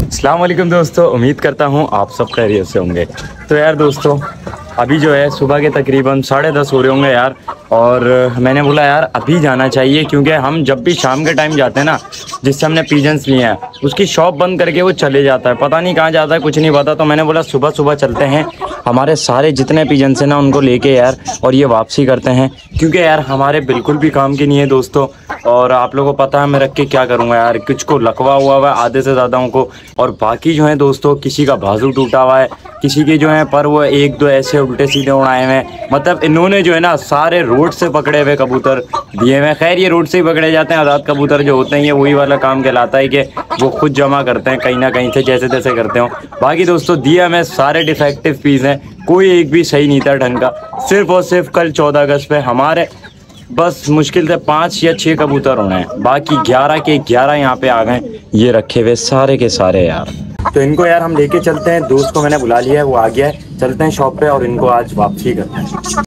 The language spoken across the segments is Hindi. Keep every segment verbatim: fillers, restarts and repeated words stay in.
अस्सलाम वालेकुम दोस्तों, उम्मीद करता हूँ आप सब खैरियत से होंगे। तो यार दोस्तों, अभी जो है सुबह के तकरीबन साढ़े दस हो रहे होंगे यार, और मैंने बोला यार अभी जाना चाहिए, क्योंकि हम जब भी शाम के टाइम जाते हैं ना, जिससे हमने पिजन्स लिए हैं उसकी शॉप बंद करके वो चले जाता है, पता नहीं कहाँ जाता है, कुछ नहीं पता। तो मैंने बोला सुबह सुबह चलते हैं, हमारे सारे जितने पिजन्स हैं ना उनको लेके यार, और ये वापसी करते हैं, क्योंकि यार हमारे बिल्कुल भी काम की नहीं है दोस्तों। और आप लोगों को पता है मैं रख के क्या करूँगा यार, कुछ को लकवा हुआ हुआ है आधे से ज़्यादा को, और बाकी जो है दोस्तों किसी का बाजू टूटा हुआ है, किसी के जो है पर वो एक दो ऐसे उल्टे सीधे उड़ाए हुए हैं। मतलब इन्होंने जो है ना सारे रोड से पकड़े हुए कबूतर दिए हुए। खैर ये रोड से ही पकड़े जाते हैं, आज़ाद कबूतर जो होते हैं ये वही वाला काम कहलाता है कि वो खुद जमा करते हैं कहीं ना कहीं से, जैसे तैसे करते हो। बाकी दोस्तों दिया में सारे डिफेक्टिव पीस हैं, कोई एक भी सही नहीं था ढंग का। सिर्फ और सिर्फ कल चौदह अगस्त पे हमारे बस मुश्किल से पाँच या छः कबूतर होने हैं, बाकी ग्यारह के ग्यारह यहाँ पे आ गए, ये रखे हुए सारे के सारे यार। तो इनको यार हम लेके चलते हैं, दोस्त को मैंने बुला लिया है, वो आ गया है, चलते हैं शॉप पे और इनको आज वापसी करते हैं।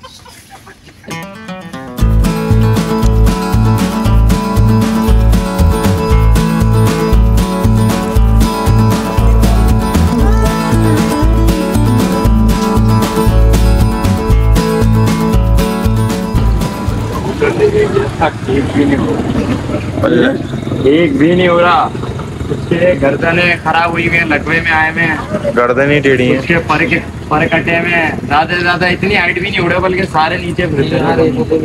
एक भी नहीं हो रहा, एक भी नहीं हो रहा। उसके गर्दनें खराब हुई हुई हैं, लकवे में आए हुए हैं, गर्दन ही टेढ़ी हैं, उसके पर के पर कटे हुए हैं, ज्यादा से ज्यादा इतनी हाइट भी नहीं उड़े, बल्कि सारे नीचे फिरते हैं।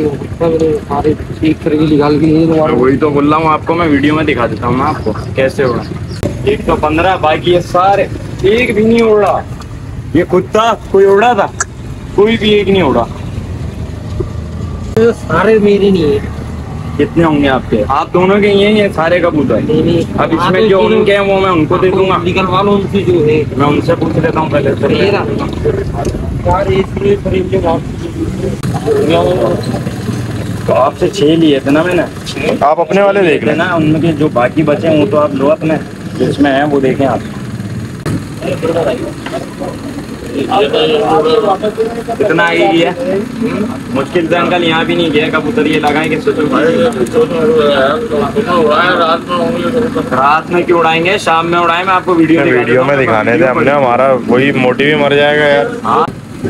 वही तो बोल रहा हूँ आपको, मैं वीडियो में दिखा देता हूँ आपको कैसे उड़ा। एक तो पंद्रह, बाकी ये सारे एक भी नहीं उड़ा। ये खुद था, कोई उड़ा था, कोई भी एक नहीं उड़ा। सारे मेरे नहीं है। कितने होंगे आपके? आप दोनों के ये हैं सारे कबूतर? अब इसमें जो उनके हैं वो मैं उनको दे दूंगा, निकलवा लो उनसे जो है, मैं उनसे पूछ लेता हूँ पहले से। तो आपसे छह लिए थे ना मैंने, आप अपने वाले देख लेना, उनके जो बाकी बचे हैं वो तो आप लो अपने, जिसमें है वो देखें आप। कितना आएगी है? मुश्किल से अंकल यहाँ भी नहीं गया कबूतर, ये लगाएंगे रात में क्यों उड़ाएंगे, शाम में उड़ाए। मैं आपको वीडियो वीडियो में दिखाने थे हमने, हमारा वही मोटिव ही मर जाएगा यार। हाँ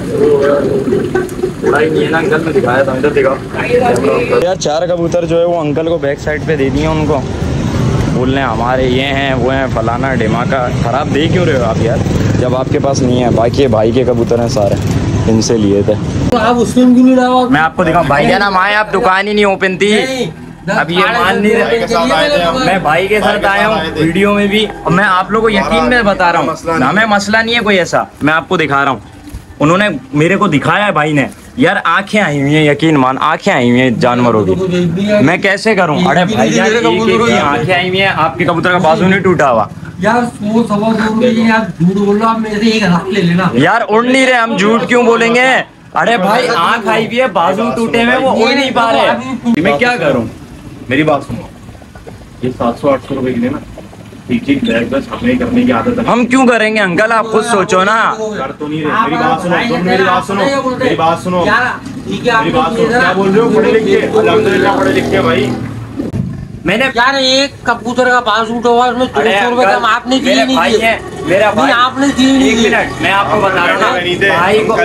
उड़ाई नहीं है ना अंकल, मैं दिखाया था, इधर दिखाओ यार। चार कबूतर जो है वो अंकल को बैक साइड पे दे दिए, उनको बोल रहे हैं हमारे ये हैं वो हैं फलाना ढिमाका। खराब दे क्यों रहे हो आप यार, जब आपके पास नहीं है? बाकी ये भाई के कबूतर हैं सारे, इनसे लिए थे। तो आप उसमें क्यों नहीं डाला? मैं आपको दिखाऊं भाई जान, हमारे आप दुकान ही नहीं ओपन थी, अब ये मान नहीं रहे। मैं भाई के साथ आया हूँ वीडियो में भी, और मैं आप लोगों को यकीन में बता रहा हूँ ना, मैं मसला नहीं है कोई ऐसा, मैं आपको दिखा रहा हूँ। उन्होंने मेरे को दिखाया है भाई ने यार, आंखें आई हुई हैं, यकीन मान आंखें आई हुई हैं जानवरों की, मैं कैसे करूं? अरे भाई यार एक एक आंखें आई हुई हैं, आपके कबूतर का बाजू नहीं टूटा हुआ यार। वो सवा यार झूठ बोल रहा, मेरे से एक हाथ ले लेना यार। उड़ नहीं रहे हम, झूठ क्यों बोलेंगे? अरे भाई आंख आई हुई है, बाजू टूटे हुए, वो उड़ नहीं पा रहे, मैं क्या करूं? मेरी बात सुनो, ये सात सौ आठ सौ रुपए की लेना, ठीक ठीक बैग बस हमें करने की आदत है। हम क्यों करेंगे अंकल, आप खुद सोचो ना। कर तो नहीं रहे, मेरी बात सुनो, तुम मेरी बात सुनो, मेरी बात सुनो, मेरी बात सुनो, क्या बोल रहे हो? पढ़े लिखे, अल्हम्दुलिल्लाह पढ़े लिखे भाई। मैंने यार एक कबूतर का बाल टूटा हुआ, उसमें दो सौ रुपए का आपने दिए नहीं दिए, मेरा भाई आपने दिए नहीं। एक मिनट मैं आपको बता रहा हूँ ना भाई को,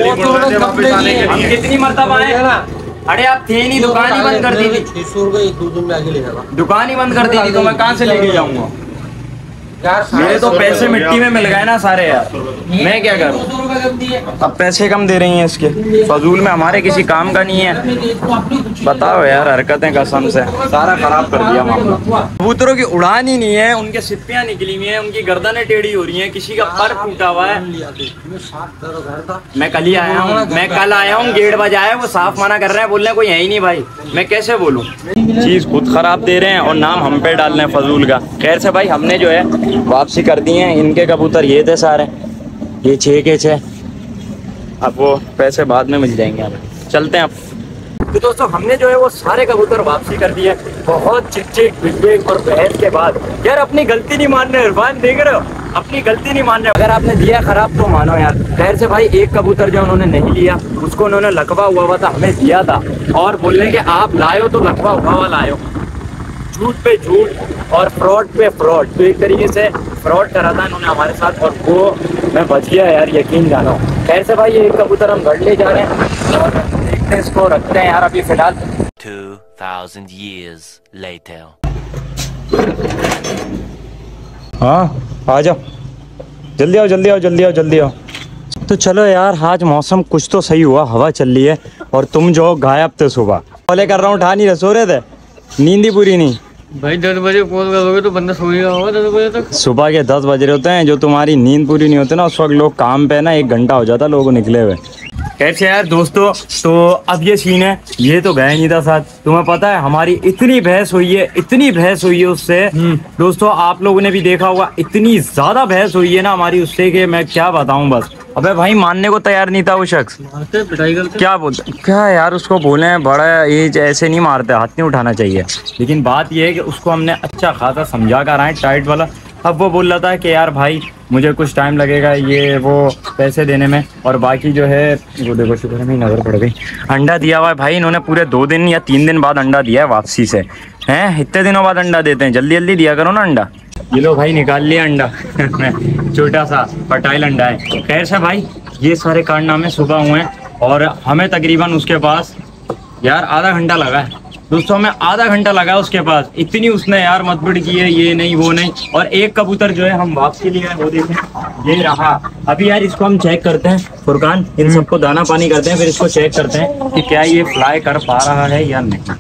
हम कितनी मरतबा आए ना। अरे आप थे नहीं, दुकान ही बंद कर दी थी, छह सौ रुपए दो दिन में आगे ले जाएगा, दुकान ही बंद कर दी थी, तो मैं कहाँ से लेके जाऊंगा यार? मेरे तो पैसे मिट्टी में मिल गए ना सारे यार, मैं क्या करूं? अब पैसे कम दे रही हैं इसके, फजूल में, हमारे किसी काम का नहीं है। बताओ यार, हरकतें कसम से सारा खराब कर दिया मामला। कबूतरों की उड़ान ही नहीं है, उनके सिप्पियां निकली हुई हैं, उनकी गर्दनें टेढ़ी हो रही हैं, किसी का पर टूटा हुआ है। मैं कल ही आया हूँ, मैं कल आया हूँ, गेट बजाया, वो साफ मना कर रहे हैं, बोल रहे हैं कोई है ही नहीं भाई, मैं कैसे बोलूँ? चीज़ खुद खराब दे रहे हैं और नाम हम पे डाल रहे हैं फजूल का। खैर से भाई हमने जो है वापसी कर दी हैं, इनके कबूतर ये थे सारे, ये छः के छः, अब वो पैसे बाद में मिल जाएंगे हमें, चलते हैं अब। तो दोस्तों हमने जो है वो सारे कबूतर वापसी कर दिए, बहुत चिक चिक बिग और बहस के बाद। यार अपनी गलती नहीं मान रहे इरफान, देख रहे हो अपनी गलती नहीं मान रहे। अगर आपने दिया खराब तो मानो यार। खैर से भाई एक कबूतर जो उन्होंने नहीं लिया, उसको उन्होंने लकवा हुआ हुआ था हमें दिया था, और बोलने के आप लायो तो लकवा हुआ हुआ लायो। झूठ पे झूठ और फ्रॉड पे फ्रॉड। तो एक तरीके से फ्रॉड करा था इन्होंने हमारे साथ और वो मैं बच गया यार, यकीन जानो। खैर से भाई ये एक कबूतर हम घर ले जा रहे हैं और देखते हैं इसको रखते हैं यार अभी फिलहाल। two thousand years later. हाँ आ जाओ, जल्दी आओ जल्दी आओ जल्दी आओ जल्दी आओ। तो चलो यार, आज मौसम कुछ तो सही हुआ, हवा चल रही है और तुम जो गायब थे सुबह, कॉल कर रहा हूँ उठा नहीं रहे, सो रहे थे, नींद ही पूरी नहीं। भाई दस बजे कॉल करोगे तो बंदा सो ही होगा दस बजे तक। सुबह के दस बज रहे होते हैं, जो तुम्हारी नींद पूरी नहीं होती ना उस वक्त लोग काम पे ना एक घंटा हो जाता लोग निकले हुए। कैसे यार दोस्तों, तो अब ये सीन है, ये तो गया नहीं था साथ। तुम्हें पता है हमारी इतनी बहस हुई है, इतनी बहस हुई है उससे दोस्तों, आप लोगों ने भी देखा होगा, इतनी ज्यादा बहस हुई है ना हमारी उससे कि मैं क्या बताऊं बस। अबे भाई मानने को तैयार नहीं था वो शख्स। क्या बोलते क्या यार, उसको बोले बड़ा एज ऐसे नहीं मारते, हाथ नहीं उठाना चाहिए। लेकिन बात ये है कि उसको हमने अच्छा खासा समझा कर आए टाइट वाला। अब वो बोल रहा था कि यार भाई मुझे कुछ टाइम लगेगा ये वो पैसे देने में, और बाकी जो है वो देखो शुक्र है मेरी नज़र पड़ गई। अंडा दिया हुआ है भाई इन्होंने, पूरे दो दिन या तीन दिन बाद अंडा दिया है वापसी से। हैं इतने दिनों बाद अंडा देते हैं, जल्दी जल्दी दिया करो ना अंडा। ये लो भाई निकाल लिया अंडा छोटा सा फर्टाइल अंडा है। खैर से भाई ये सारे कारनामे सुबह हुए हैं और हमें तकरीबन उसके पास यार आधा घंटा लगा है दोस्तों, हमें आधा घंटा लगा उसके पास। इतनी उसने यार मतबड़ की है, ये नहीं वो नहीं। और एक कबूतर जो है हम वापसी लिए हैं, वो देखें ये रहा। अभी यार इसको हम चेक करते हैं फुरकान, इन सबको दाना पानी करते हैं, फिर इसको चेक करते हैं कि क्या ये फ्लाई कर पा रहा है या नहीं।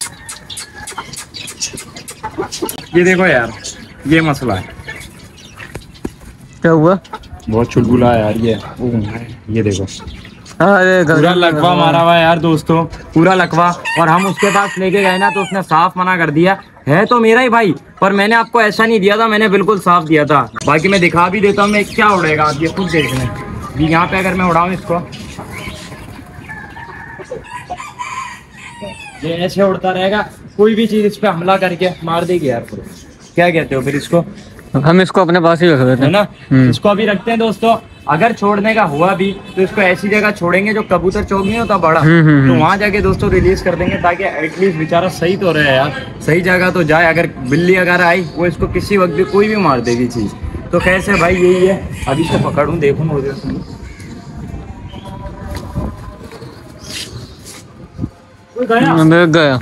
ये देखो यार ये मसला है। क्या हुआ? बहुत चुलबुला है यार ये। ये देखो अरे पूरा लकवा मारा हुआ है यार दोस्तों, पूरा लकवा। और हम उसके पास लेके गए ना तो उसने साफ मना कर दिया है, तो मेरा ही भाई, पर मैंने आपको ऐसा नहीं दिया था, मैंने बिल्कुल साफ दिया था। बाकी मैं दिखा भी देता हूँ मैं क्या उड़ेगा, आप ये खुद देख लें। भी यहाँ पे अगर मैं उड़ाऊँ इसको, ये ऐसे उड़ता रहेगा, कोई भी चीज इस पे हमला करके मार देगी यार। क्या कहते हो फिर इसको? हम इसको अपने पास ही रख देते है ना, इसको अभी रखते हैं दोस्तों। अगर छोड़ने का हुआ भी तो इसको ऐसी जगह छोड़ेंगे जो कबूतर चौक नहीं होता बड़ा, तो वहां जाके दोस्तों रिलीज कर देंगे, ताकि एटलीस्ट बेचारा सही तो रहे यार, सही जगह तो जाए। अगर बिल्ली अगर आई वो इसको किसी वक्त भी कोई भी मार देगी चीज। तो कैसे भाई यही है, अभी इसको पकड़ूं देखूं हो गया गया।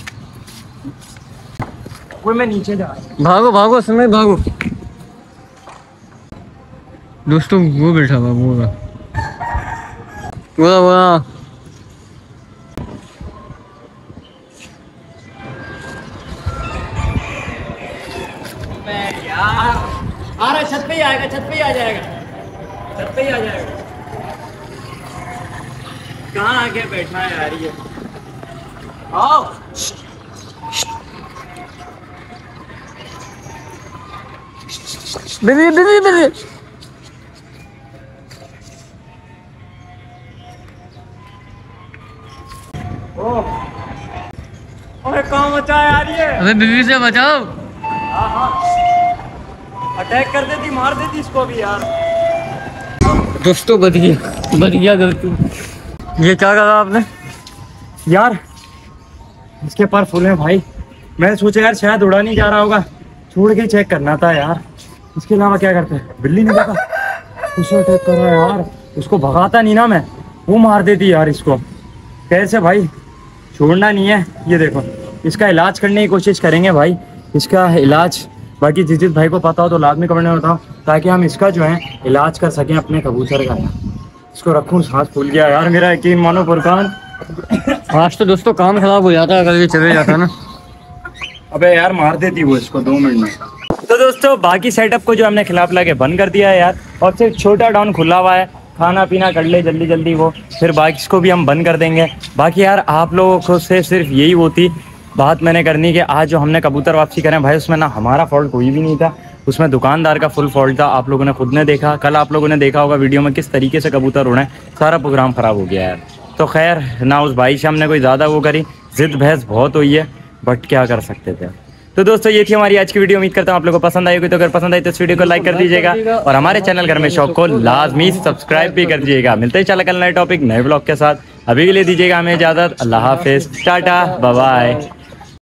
कोई मैं नीचे जा, भागो भागो समय भागो दोस्तों। वो बैठा हुआ वो वो वो यार आ रहा, छत पे ही आएगा, छत पे ही आ जाएगा, छत पे ही आ जाएगा। कहाँ आके बैठा है यार ये? आओ बेबी बेबी बेबी। ओए कहाँ बचा यार ये? अबे बेबी से बचाओ। हाँ हाँ अटैक कर देती, मार देती इसको भी यार। दोस्तों बच गया, बच गया दोस्तों। ये क्या करा आपने यार? इसके पर फूल हैं भाई, मैं सोचा यार शायद उड़ा नहीं जा रहा होगा, छोड़ के चेक करना था यार। इसके अलावा क्या करते हैं? बिल्ली ने देखा उसे अटैक कर रहा है यार, उसको भगाता नहीं ना मैं, वो मार देती यार इसको। कैसे भाई, छोड़ना नहीं है। ये देखो इसका इलाज करने की कोशिश करेंगे भाई, इसका इलाज। बाकी जिस जिस भाई को पता हो तो लाजमी कमेंट में बताओ, ताकि हम इसका जो है इलाज कर सकें अपने कबूतर का। इसको रखूँ, सांस फूल गया यार मेरा, यकीन मानो फुरकान। आज तो दोस्तों काम खराब हो जाता अगर ये चले जाता ना। अबे यार मार देती वो इसको दो मिनट में। तो दोस्तों बाकी सेटअप को जो हमने खिलाफ ला के बंद कर दिया है यार, और सिर्फ छोटा डाउन खुला हुआ है, खाना पीना कर ले जल्दी जल्दी वो, फिर बाकी इसको भी हम बंद कर देंगे। बाकी यार आप लोगों को से सिर्फ यही वो थी बात मैंने करनी कि आज जो हमने कबूतर वापसी करें भाई, उसमें ना हमारा फॉल्ट कोई भी नहीं था, उसमें दुकानदार का फुल फॉल्ट था। आप लोगों ने खुद ने देखा, कल आप लोगों ने देखा होगा वीडियो में किस तरीके से कबूतर उड़े, सारा प्रोग्राम ख़राब हो गया यार। तो खैर ना उस भाई से हमने कोई ज़्यादा वो करी, जिद बहस बहुत हुई है, बट क्या कर सकते थे। तो दोस्तों ये थी हमारी आज की वीडियो, उम्मीद करता हूँ आप लोगों को पसंद आई होगी। तो अगर पसंद आई तो इस वीडियो को लाइक कर दीजिएगा और हमारे चैनल घर में शौक को लाजमी सब्सक्राइब भी कर दीजिएगा। मिलते हैं चला कल नए टॉपिक नए ब्लॉग के साथ, अभी के लिए दीजिएगा हमें इजाज़त। अल्लाह हाफिज़, टाटा बाय बाय।